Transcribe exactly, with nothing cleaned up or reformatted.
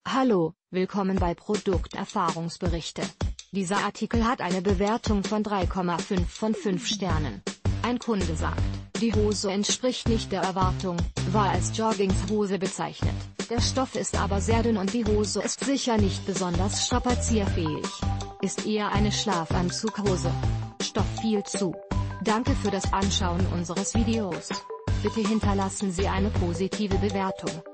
Hallo, willkommen bei Produkterfahrungsberichte. Dieser Artikel hat eine Bewertung von drei Komma fünf von fünf Sternen. Ein Kunde sagt, die Hose entspricht nicht der Erwartung, war als Joggingshose bezeichnet. Der Stoff ist aber sehr dünn und die Hose ist sicher nicht besonders strapazierfähig. Ist eher eine Schlafanzughose. Stoff viel zu. Danke für das Anschauen unseres Videos. Bitte hinterlassen Sie eine positive Bewertung.